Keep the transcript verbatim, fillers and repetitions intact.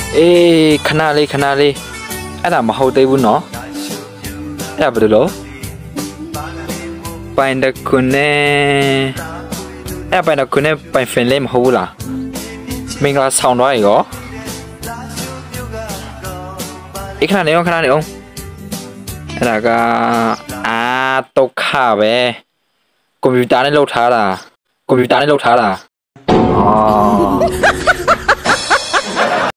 အေးခဏလေးခဏလေးအဲ့ဒါမဟုတ်သေးဘူးနော်အဲ့ဒါဘယ်လိုလဲပိုင်တခုနဲ့အဲ့ပိုင်တခုနဲ့ပိုင်ဖင်လေးမဟုတ်ဘူးလားမင်္ဂလာဆောင်သွားရေကောอีกขนาดนี้ขนาดนี้องအဲ့ဒါကအာဒုက္ခပဲကွန်ပျူတာနဲ့လုပ်ထားတာကွန်ပျူတာနဲ့လုပ်ထားတာอ๋อ